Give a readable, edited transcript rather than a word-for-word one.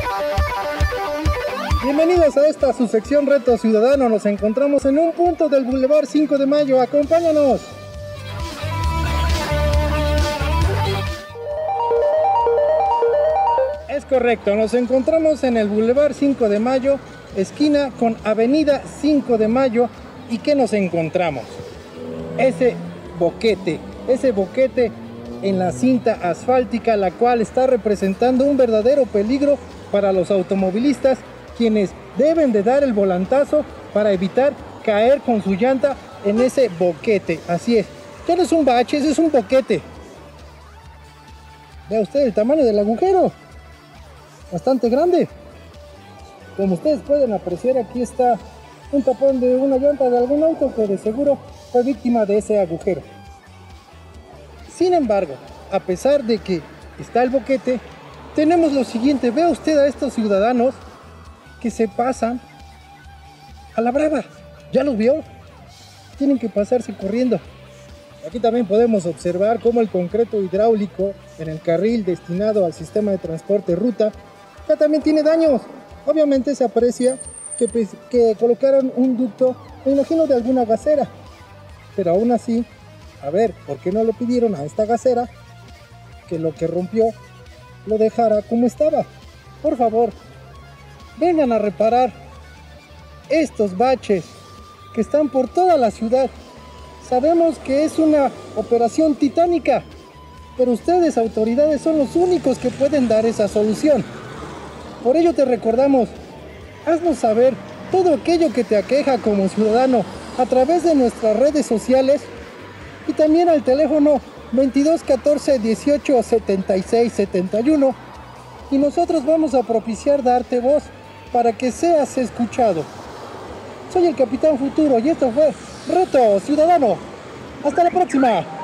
Bienvenidos a esta su sección Reto Ciudadano. Nos encontramos en un punto del Boulevard 5 de Mayo. ¡Acompáñanos! Es correcto, nos encontramos en el Boulevard 5 de Mayo, esquina con Avenida 5 de Mayo. ¿Y qué nos encontramos? Ese boquete en la cinta asfáltica, la cual está representando un verdadero peligro para los automovilistas, quienes deben de dar el volantazo para evitar caer con su llanta en ese boquete. Así es, ya no es un bache, ese es un boquete. Vea usted el tamaño del agujero, bastante grande. Como ustedes pueden apreciar, aquí está un tapón de una llanta de algún auto que de seguro fue víctima de ese agujero. Sin embargo, a pesar de que está el boquete, tenemos lo siguiente. Vea usted a estos ciudadanos que se pasan a la brava. ¿Ya los vio? Tienen que pasarse corriendo. Aquí también podemos observar cómo el concreto hidráulico en el carril destinado al sistema de transporte ruta ya también tiene daños. Obviamente se aprecia que colocaron un ducto, me imagino, de alguna gasera, pero aún así, a ver, ¿por qué no le pidieron a esta gasera que lo que rompió lo dejara como estaba? Por favor, vengan a reparar estos baches que están por toda la ciudad. Sabemos que es una operación titánica, pero ustedes, autoridades, son los únicos que pueden dar esa solución. Por ello te recordamos, haznos saber todo aquello que te aqueja como ciudadano a través de nuestras redes sociales y también al teléfono 22 14 18 76 71, y nosotros vamos a propiciar darte voz para que seas escuchado. Soy el Capitán Futuro y esto fue Reto Ciudadano. Hasta la próxima.